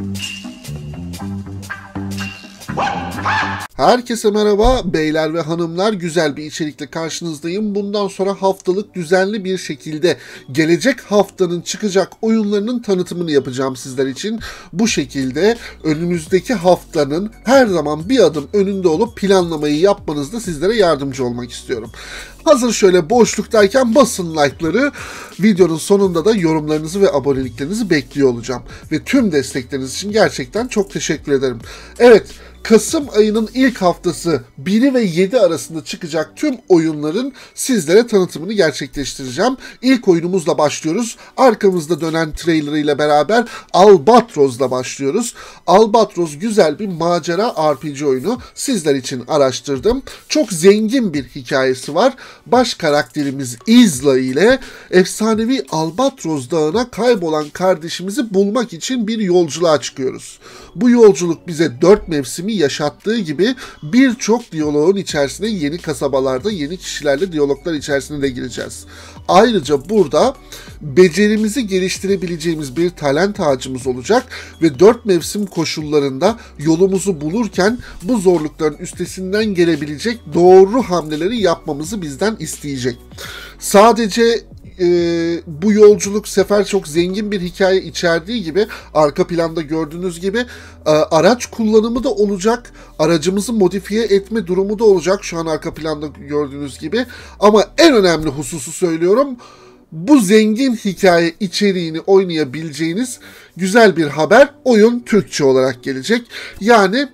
Herkese merhaba beyler ve hanımlar, güzel bir içerikle karşınızdayım. Bundan sonra haftalık düzenli bir şekilde gelecek haftanın çıkacak oyunlarının tanıtımını yapacağım sizler için. Bu şekilde önümüzdeki haftanın her zaman bir adım önünde olup planlamayı yapmanızda sizlere yardımcı olmak istiyorum. Hazır şöyle boşluktayken basın like'ları, videonun sonunda da yorumlarınızı ve aboneliklerinizi bekliyor olacağım. Ve tüm destekleriniz için gerçekten çok teşekkür ederim. Evet, Kasım ayının ilk haftası 1'i ve 7 arasında çıkacak tüm oyunların sizlere tanıtımını gerçekleştireceğim. İlk oyunumuzla başlıyoruz. Arkamızda dönen trailer ile beraber Albatros'la başlıyoruz. Albatros güzel bir macera RPG oyunu. Sizler için araştırdım. Çok zengin bir hikayesi var. Baş karakterimiz Isla ile efsanevi Albatros Dağı'na kaybolan kardeşimizi bulmak için bir yolculuğa çıkıyoruz. Bu yolculuk bize 4 mevsimi yaşattığı gibi birçok diyaloğun içerisine, yeni kasabalarda yeni kişilerle diyaloglar içerisine de gireceğiz. Ayrıca burada becerimizi geliştirebileceğimiz bir talent ağacımız olacak ve 4 mevsim koşullarında yolumuzu bulurken bu zorlukların üstesinden gelebilecek doğru hamleleri yapmamızı bizden isteyecek. Sadece bu yolculuk sefer çok zengin bir hikaye içerdiği gibi arka planda gördüğünüz gibi araç kullanımı da olacak. Aracımızı modifiye etme durumu da olacak şu an arka planda gördüğünüz gibi. Ama en önemli hususu söylüyorum. Bu zengin hikaye içeriğini oynayabileceğiniz güzel bir haber. Oyun Türkçe olarak gelecek. Yani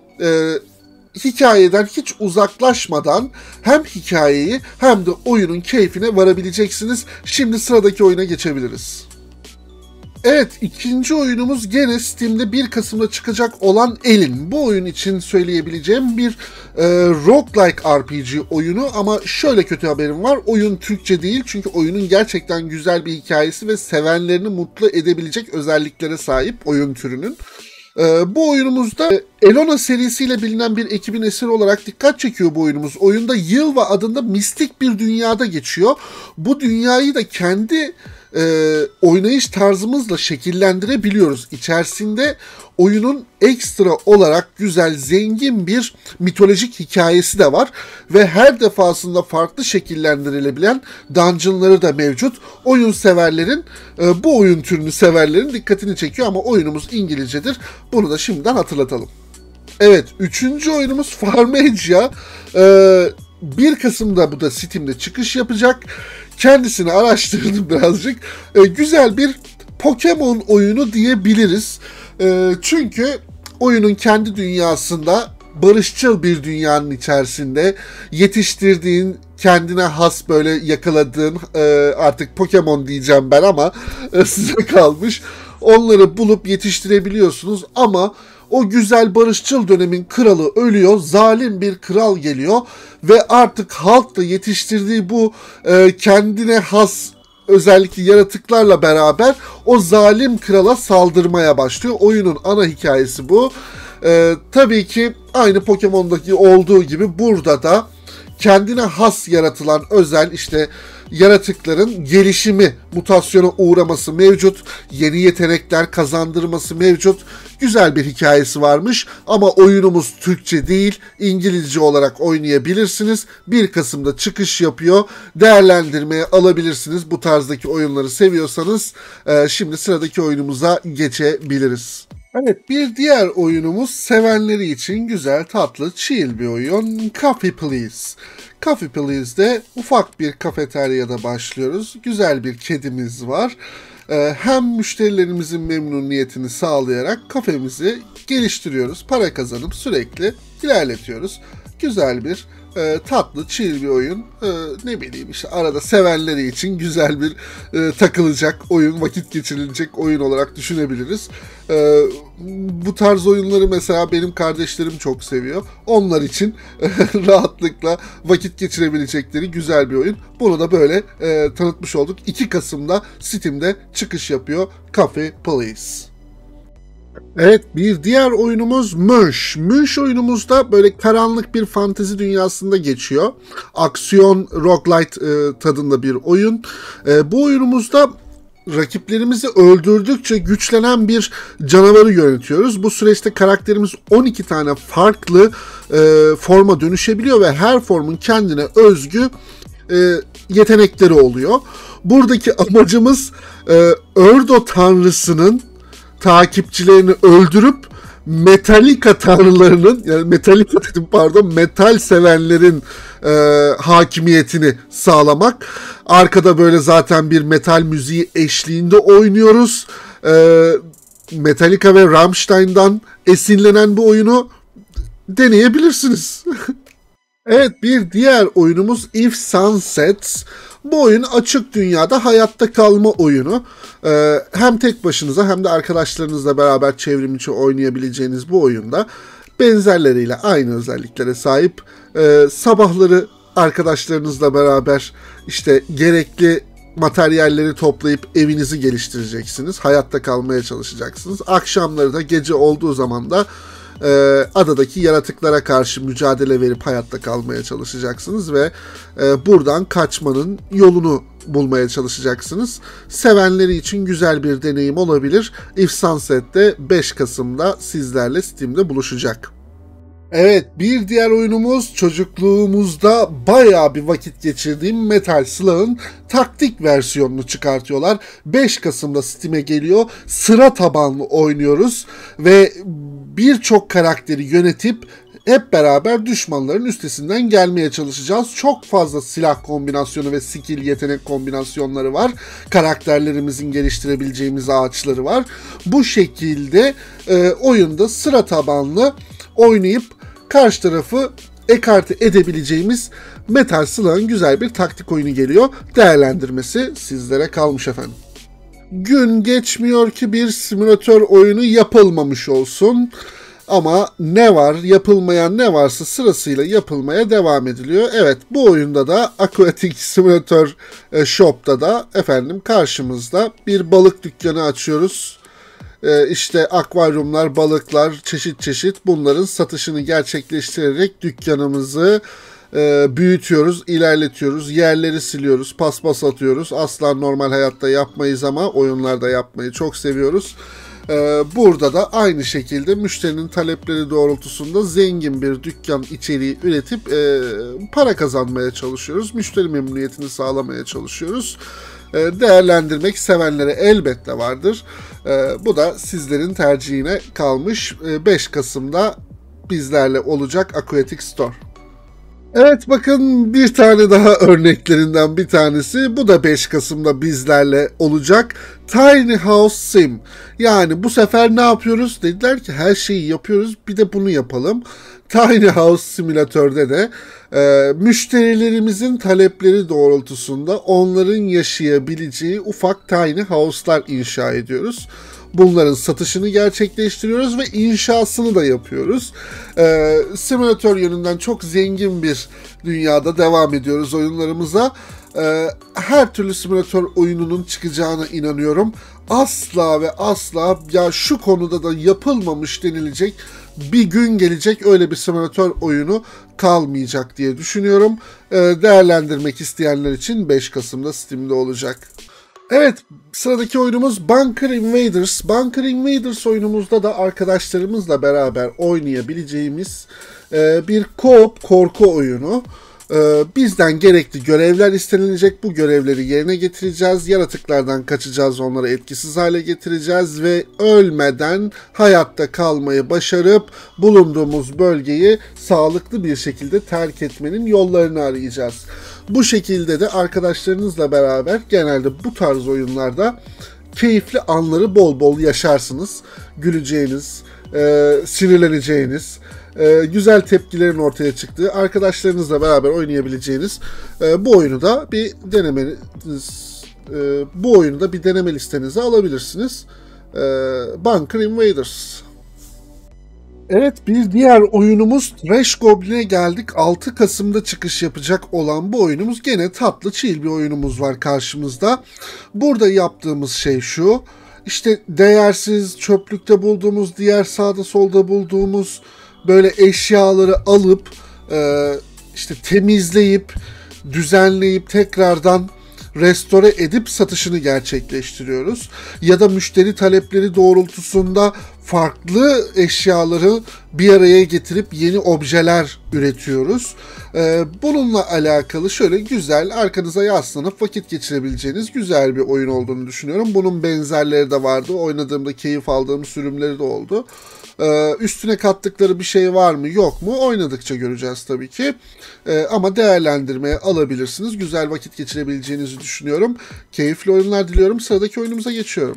hikayeden hiç uzaklaşmadan hem hikayeyi hem de oyunun keyfine varabileceksiniz. Şimdi sıradaki oyuna geçebiliriz. Evet, ikinci oyunumuz gene Steam'de 1 Kasım'da çıkacak olan Elin. Bu oyun için söyleyebileceğim bir roguelike RPG oyunu ama şöyle kötü haberim var. Oyun Türkçe değil çünkü oyunun gerçekten güzel bir hikayesi ve sevenlerini mutlu edebilecek özelliklere sahip oyun türünün. Bu oyunumuzda Elona serisiyle bilinen bir ekibin eseri olarak dikkat çekiyor bu oyunumuz. Oyunda Yılva adında mistik bir dünyada geçiyor. Bu dünyayı da kendi oynayış tarzımızla şekillendirebiliyoruz. İçerisinde oyunun ekstra olarak güzel, zengin bir mitolojik hikayesi de var ve her defasında farklı şekillendirilebilen dungeonları da mevcut. Oyun severlerin, bu oyun türünü severlerin dikkatini çekiyor ama oyunumuz İngilizcedir. Bunu da şimdiden hatırlatalım. Evet, 3. oyunumuz Farmagia. 1 Kasım'da bu da Steam'de çıkış yapacak. Kendisini araştırdım birazcık. Güzel bir Pokemon oyunu diyebiliriz. Çünkü oyunun kendi dünyasında, barışçıl bir dünyanın içerisinde yetiştirdiğin, kendine has böyle yakaladığın, artık Pokemon diyeceğim ben ama size kalmış. Onları bulup yetiştirebiliyorsunuz ama o güzel barışçıl dönemin kralı ölüyor, zalim bir kral geliyor ve artık halk da yetiştirdiği bu kendine has özellikle yaratıklarla beraber o zalim krala saldırmaya başlıyor. Oyunun ana hikayesi bu. Tabii ki aynı Pokemon'daki olduğu gibi burada da kendine has yaratılan özel işte yaratıkların gelişimi, mutasyona uğraması mevcut. Yeni yetenekler kazandırması mevcut. Güzel bir hikayesi varmış ama oyunumuz Türkçe değil, İngilizce olarak oynayabilirsiniz. 1 Kasım'da çıkış yapıyor. Değerlendirmeye alabilirsiniz bu tarzdaki oyunları seviyorsanız. Şimdi sıradaki oyunumuza geçebiliriz. Evet, bir diğer oyunumuz sevenleri için güzel, tatlı, chill bir oyun. Coffee Please. Coffee Please'de ufak bir kafeteryada başlıyoruz. Güzel bir kedimiz var. Hem müşterilerimizin memnuniyetini sağlayarak kafemizi geliştiriyoruz. Para kazanıp sürekli ilerletiyoruz. Güzel bir tatlı, chill bir oyun. Ne bileyim işte arada sevenleri için güzel bir takılacak oyun, vakit geçirilecek oyun olarak düşünebiliriz. Bu tarz oyunları mesela benim kardeşlerim çok seviyor. Onlar için rahatlıkla vakit geçirebilecekleri güzel bir oyun. Bunu da böyle tanıtmış olduk. 2 Kasım'da Steam'de çıkış yapıyor Coffee Please. Evet, bir diğer oyunumuz Munch. Munch oyunumuzda böyle karanlık bir fantezi dünyasında geçiyor. Aksiyon roguelite tadında bir oyun. Bu oyunumuzda rakiplerimizi öldürdükçe güçlenen bir canavarı yönetiyoruz. Bu süreçte karakterimiz 12 tane farklı forma dönüşebiliyor ve her formun kendine özgü yetenekleri oluyor. Buradaki amacımız Ördo tanrısının takipçilerini öldürüp Metallica tanrılarının, yani Metallica dedim pardon, metal sevenlerin hakimiyetini sağlamak. Arkada böyle zaten bir metal müziği eşliğinde oynuyoruz. Metallica ve Rammstein'dan esinlenen bu oyunu deneyebilirsiniz. Evet, bir diğer oyunumuz If Sunsets. Bu oyun açık dünyada hayatta kalma oyunu. Hem tek başınıza hem de arkadaşlarınızla beraber çevrimiçi oynayabileceğiniz bu oyunda benzerleriyle aynı özelliklere sahip. Sabahları arkadaşlarınızla beraber işte gerekli materyalleri toplayıp evinizi geliştireceksiniz. Hayatta kalmaya çalışacaksınız. Akşamları da gece olduğu zaman da adadaki yaratıklara karşı mücadele verip hayatta kalmaya çalışacaksınız ve buradan kaçmanın yolunu bulmaya çalışacaksınız. Sevenleri için güzel bir deneyim olabilir. If Sunset'te 5 Kasım'da sizlerle Steam'de buluşacak. Evet, bir diğer oyunumuz çocukluğumuzda bayağı bir vakit geçirdiğim Metal Slug'ın taktik versiyonunu çıkartıyorlar. 5 Kasım'da Steam'e geliyor. Sıra tabanlı oynuyoruz ve birçok karakteri yönetip hep beraber düşmanların üstesinden gelmeye çalışacağız. Çok fazla silah kombinasyonu ve skill yetenek kombinasyonları var. Karakterlerimizin geliştirebileceğimiz ağaçları var. Bu şekilde oyunda sıra tabanlı oynayıp karşı tarafı ekarte edebileceğimiz Metal Slug'ın güzel bir taktik oyunu geliyor. Değerlendirmesi sizlere kalmış efendim. Gün geçmiyor ki bir simülatör oyunu yapılmamış olsun. Ama ne var, yapılmayan ne varsa sırasıyla yapılmaya devam ediliyor. Evet, bu oyunda da Aquatic Simulator Shop'ta da efendim karşımızda bir balık dükkanı açıyoruz. İşte akvaryumlar, balıklar, çeşit çeşit bunların satışını gerçekleştirerek dükkanımızı büyütüyoruz, ilerletiyoruz, yerleri siliyoruz, paspas atıyoruz. Asla normal hayatta yapmayız ama oyunlarda yapmayı çok seviyoruz. Burada da aynı şekilde müşterinin talepleri doğrultusunda zengin bir dükkan içeriği üretip para kazanmaya çalışıyoruz. Müşteri memnuniyetini sağlamaya çalışıyoruz. Değerlendirmek sevenlere elbette vardır. Bu da sizlerin tercihine kalmış. 5 Kasım'da bizlerle olacak Aquatic Store. Evet, bakın bir tane daha örneklerinden bir tanesi. Bu da 5 Kasım'da bizlerle olacak. Tiny House Sim. Yani bu sefer ne yapıyoruz? Dediler ki her şeyi yapıyoruz, bir de bunu yapalım. Tiny House Simülatör'de de müşterilerimizin talepleri doğrultusunda onların yaşayabileceği ufak tiny house'lar inşa ediyoruz. Bunların satışını gerçekleştiriyoruz ve inşasını da yapıyoruz. Simülatör yönünden çok zengin bir dünyada devam ediyoruz oyunlarımıza. Her türlü simülatör oyununun çıkacağına inanıyorum. Asla ve asla ya şu konuda da yapılmamış denilecek bir gün gelecek, öyle bir simülatör oyunu kalmayacak diye düşünüyorum. Değerlendirmek isteyenler için 5 Kasım'da Steam'de olacak. Evet, sıradaki oyunumuz Bunker Invaders. Bunker Invaders oyunumuzda da arkadaşlarımızla beraber oynayabileceğimiz bir co-op korku oyunu. Bizden gerekli görevler istenilecek. Bu görevleri yerine getireceğiz. Yaratıklardan kaçacağız, onları etkisiz hale getireceğiz ve ölmeden hayatta kalmayı başarıp bulunduğumuz bölgeyi sağlıklı bir şekilde terk etmenin yollarını arayacağız. Bu şekilde de arkadaşlarınızla beraber genelde bu tarz oyunlarda keyifli anları bol bol yaşarsınız. Güleceğiniz, sinirleneceğiniz, güzel tepkilerin ortaya çıktığı, arkadaşlarınızla beraber oynayabileceğiniz bu oyunu da bir deneme listenize alabilirsiniz. Bunker Invaders. Evet, bir diğer oyunumuz Trash Goblin'e geldik. 6 Kasım'da çıkış yapacak olan bu oyunumuz gene tatlı chill bir oyunumuz var karşımızda. Burada yaptığımız şey şu: İşte değersiz, çöplükte bulduğumuz, diğer sağda solda bulduğumuz böyle eşyaları alıp işte temizleyip, düzenleyip tekrardan restore edip satışını gerçekleştiriyoruz. Ya da müşteri talepleri doğrultusunda farklı eşyaları bir araya getirip yeni objeler üretiyoruz. Bununla alakalı şöyle güzel, arkanıza yaslanıp vakit geçirebileceğiniz güzel bir oyun olduğunu düşünüyorum. Bunun benzerleri de vardı. Oynadığımda keyif aldığım sürümleri de oldu. Üstüne kattıkları bir şey var mı yok mu oynadıkça göreceğiz tabii ki. Ama değerlendirmeye alabilirsiniz. Güzel vakit geçirebileceğinizi düşünüyorum. Keyifli oyunlar diliyorum. Sıradaki oyunumuza geçiyorum.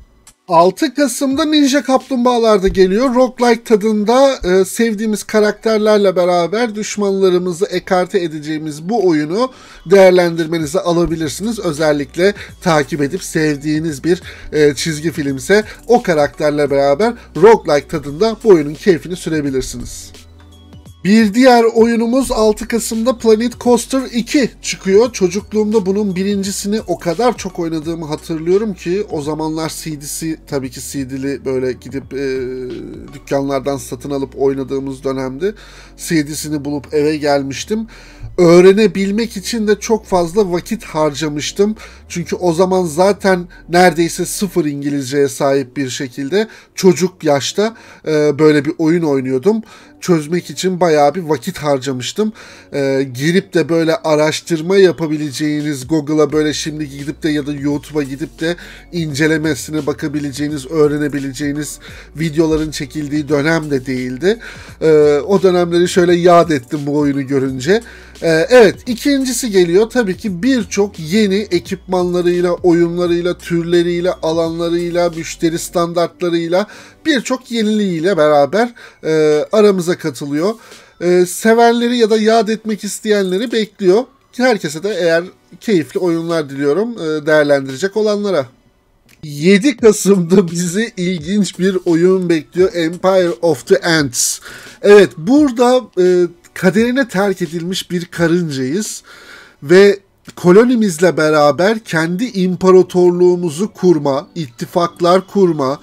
6 Kasım'da Ninja Kaplumbağalar da geliyor. Roguelike tadında sevdiğimiz karakterlerle beraber düşmanlarımızı ekarte edeceğimiz bu oyunu değerlendirmenize alabilirsiniz. Özellikle takip edip sevdiğiniz bir çizgi filmse o karakterle beraber roguelike tadında bu oyunun keyfini sürebilirsiniz. Bir diğer oyunumuz 6 Kasım'da Planet Coaster 2 çıkıyor. Çocukluğumda bunun birincisini o kadar çok oynadığımı hatırlıyorum ki o zamanlar CD'si, tabii ki CD'li böyle gidip dükkanlardan satın alıp oynadığımız dönemde CD'sini bulup eve gelmiştim. Öğrenebilmek için de çok fazla vakit harcamıştım. Çünkü o zaman zaten neredeyse sıfır İngilizceye sahip bir şekilde çocuk yaşta böyle bir oyun oynuyordum. Çözmek için bayağı bir vakit harcamıştım. Girip de böyle araştırma yapabileceğiniz, Google'a böyle şimdi gidip de ya da YouTube'a gidip de incelemesine bakabileceğiniz, öğrenebileceğiniz videoların çekildiği dönem de değildi. O dönemleri şöyle yad ettim bu oyunu görünce. Evet, ikincisi geliyor. Tabii ki birçok yeni ekipmanlarıyla, oyunlarıyla, türleriyle, alanlarıyla, müşteri standartlarıyla birçok yeniliğiyle beraber aramıza katılıyor. Sevenleri ya da yad etmek isteyenleri bekliyor. Herkese de eğer keyifli oyunlar diliyorum değerlendirecek olanlara. 7 Kasım'da bizi ilginç bir oyun bekliyor. Empire of the Ants. Evet, burada kaderine terk edilmiş bir karıncayız ve kolonimizle beraber kendi imparatorluğumuzu kurma, ittifaklar kurma,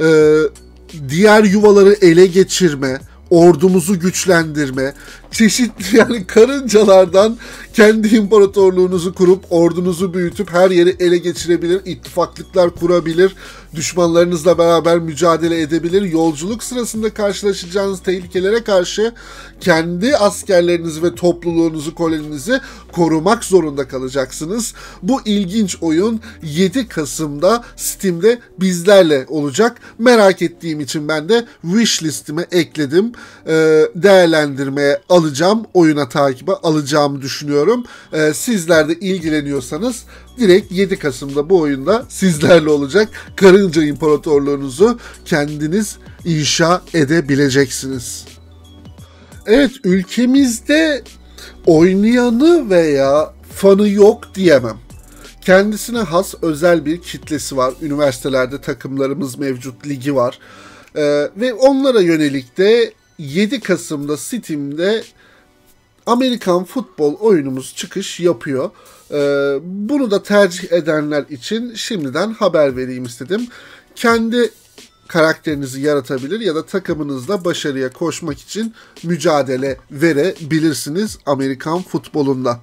diğer yuvaları ele geçirme, ordumuzu güçlendirme, çeşitli yani karıncalardan kendi imparatorluğunuzu kurup ordunuzu büyütüp her yeri ele geçirebilir, ittifaklıklar kurabilir, düşmanlarınızla beraber mücadele edebilir. Yolculuk sırasında karşılaşacağınız tehlikelere karşı kendi askerlerinizi ve topluluğunuzu, koloninizi korumak zorunda kalacaksınız. Bu ilginç oyun 7 Kasım'da Steam'de bizlerle olacak. Merak ettiğim için ben de wishlistime ekledim. Değerlendirmeye alacağım, oyuna takibe alacağımı düşünüyorum. Sizler de ilgileniyorsanız direkt 7 Kasım'da bu oyunda sizlerle olacak. Karınca İmparatorluğunuzu kendiniz inşa edebileceksiniz. Evet, ülkemizde oynayanı veya fanı yok diyemem. Kendisine has özel bir kitlesi var. Üniversitelerde takımlarımız mevcut, ligi var. Ve onlara yönelik de 7 Kasım'da Steam'de Amerikan futbol oyunumuz çıkış yapıyor. Bunu da tercih edenler için şimdiden haber vereyim istedim. Kendi karakterinizi yaratabilir ya da takımınızla başarıya koşmak için mücadele verebilirsiniz Amerikan futbolunda.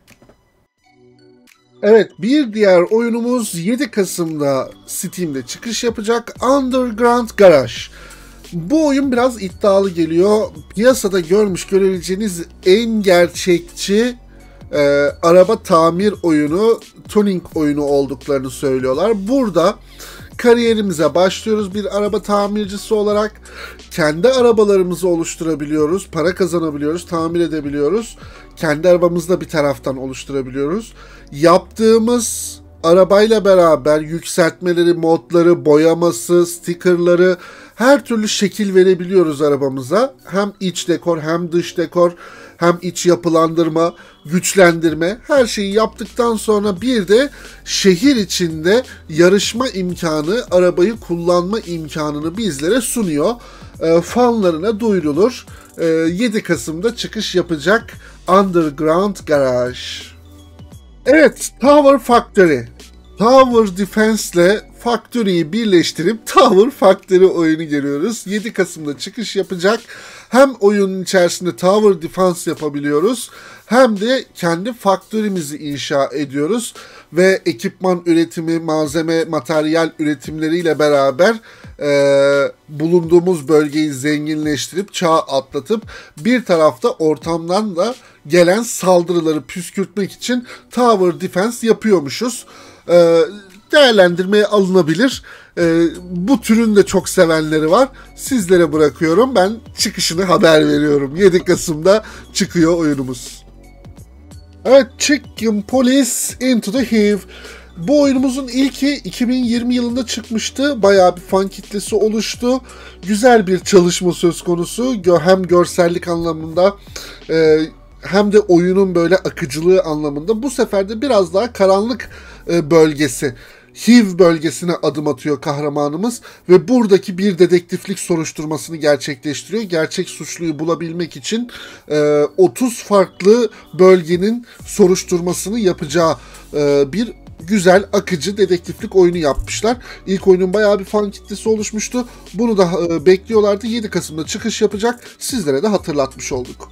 Evet, bir diğer oyunumuz 7 Kasım'da Steam'de çıkış yapacak. Underground Garage. Bu oyun biraz iddialı geliyor. Piyasada görebileceğiniz en gerçekçi araba tamir oyunu, tuning oyunu olduklarını söylüyorlar. Burada kariyerimize başlıyoruz bir araba tamircisi olarak. Kendi arabalarımızı oluşturabiliyoruz, para kazanabiliyoruz, tamir edebiliyoruz. Kendi arabamızı da bir taraftan oluşturabiliyoruz. Yaptığımız arabayla beraber yükseltmeleri, modları, boyaması, stickerları, her türlü şekil verebiliyoruz arabamıza. Hem iç dekor, hem dış dekor, hem iç yapılandırma, güçlendirme, her şeyi yaptıktan sonra bir de şehir içinde yarışma imkanı, arabayı kullanma imkanını bizlere sunuyor. Fanlarına duyurulur. 7 Kasım'da çıkış yapacak Underground Garage. Evet, Tower Factory. Tower Defense ile Factory'yi birleştirip Tower Factory oyunu görüyoruz. 7 Kasım'da çıkış yapacak. Hem oyunun içerisinde Tower Defense yapabiliyoruz hem de kendi faktörimizi inşa ediyoruz. ve ekipman üretimi, malzeme, materyal üretimleriyle beraber bulunduğumuz bölgeyi zenginleştirip, çağ atlatıp bir tarafta ortamdan da gelen saldırıları püskürtmek için tower defense yapıyormuşuz. Değerlendirmeye alınabilir. Bu türün de çok sevenleri var. Sizlere bırakıyorum. Ben çıkışını haber veriyorum. 7 Kasım'da çıkıyor oyunumuz. Evet, Chicken Police Into the Hive. Bu oyunumuzun ilki 2020 yılında çıkmıştı. Bayağı bir fan kitlesi oluştu. Güzel bir çalışma söz konusu. Hem görsellik anlamında hem de oyunun böyle akıcılığı anlamında. Bu sefer de biraz daha karanlık bölgesi, Hive bölgesine adım atıyor kahramanımız ve buradaki bir dedektiflik soruşturmasını gerçekleştiriyor. Gerçek suçluyu bulabilmek için 30 farklı bölgenin soruşturmasını yapacağı bir güzel, akıcı dedektiflik oyunu yapmışlar. İlk oyunun bayağı bir fan kitlesi oluşmuştu. Bunu da bekliyorlardı. 7 Kasım'da çıkış yapacak. Sizlere de hatırlatmış olduk.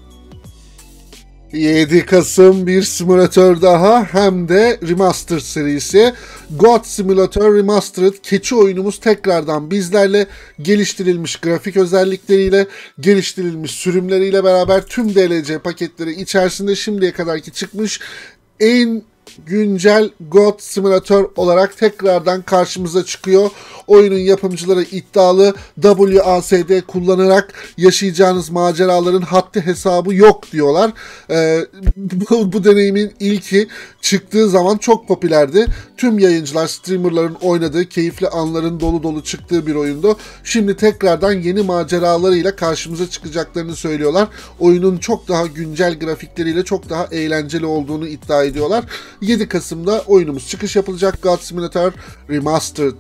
7 Kasım bir simülatör daha, hem de Remastered serisi. God Simulator Remastered keçi oyunumuz tekrardan bizlerle, geliştirilmiş grafik özellikleriyle, geliştirilmiş sürümleriyle beraber tüm DLC paketleri içerisinde şimdiye kadarki çıkmış en güncel God Simulator olarak tekrardan karşımıza çıkıyor. Oyunun yapımcıları iddialı, WASD kullanarak yaşayacağınız maceraların haddi hesabı yok diyorlar. Bu deneyimin ilki çıktığı zaman çok popülerdi. Tüm yayıncılar, streamerların oynadığı, keyifli anların dolu dolu çıktığı bir oyundu. Şimdi tekrardan yeni maceralarıyla karşımıza çıkacaklarını söylüyorlar. Oyunun çok daha güncel grafikleriyle çok daha eğlenceli olduğunu iddia ediyorlar. 7 Kasım'da oyunumuz çıkış yapılacak. God Simulator Remastered.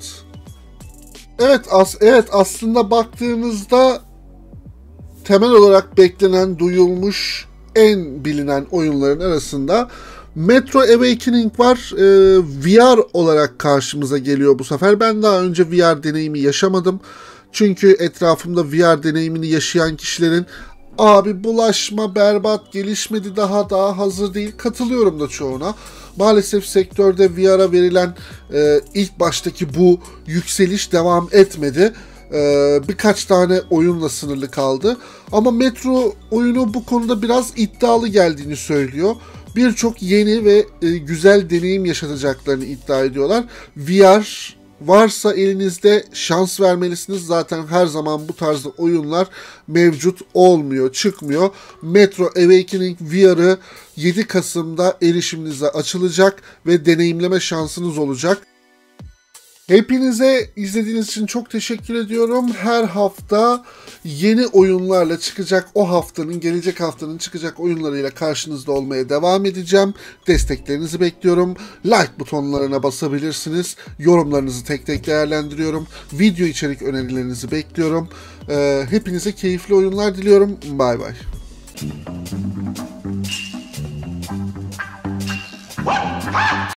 Evet, aslında baktığınızda temel olarak beklenen, duyulmuş, en bilinen oyunların arasında Metro Awakening var. VR olarak karşımıza geliyor bu sefer. Ben daha önce VR deneyimi yaşamadım. Çünkü etrafımda VR deneyimini yaşayan kişilerin "Abi bulaşma, berbat, gelişmedi, daha hazır değil." Katılıyorum da çoğuna. Maalesef sektörde VR'a verilen ilk baştaki bu yükseliş devam etmedi. Birkaç tane oyunla sınırlı kaldı. Ama Metro oyunu bu konuda biraz iddialı geldiğini söylüyor. Birçok yeni ve güzel deneyim yaşatacaklarını iddia ediyorlar. VR varsa elinizde şans vermelisiniz. Zaten her zaman bu tarzda oyunlar mevcut olmuyor, çıkmıyor. Metro Awakening VR'ı 7 Kasım'da erişiminize açılacak ve deneyimleme şansınız olacak. Hepinize izlediğiniz için çok teşekkür ediyorum. Her hafta yeni oyunlarla çıkacak, o haftanın, gelecek haftanın çıkacak oyunlarıyla karşınızda olmaya devam edeceğim. Desteklerinizi bekliyorum. Like butonlarına basabilirsiniz. Yorumlarınızı tek tek değerlendiriyorum. Video içerik önerilerinizi bekliyorum. Hepinize keyifli oyunlar diliyorum. Bay bay.